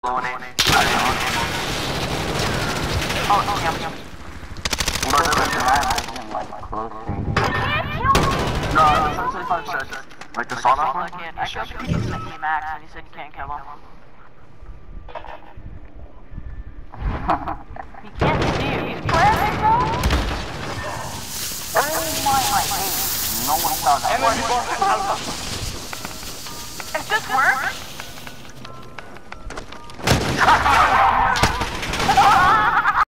Oh, yeah. But then like close range. No, the 775 shit. Like the sauna one? I showed you the Max and he said you can't kill him. He can't see you. Where are they going? Oh my god. No one saw that. Enemy boss Alpha. It just worked?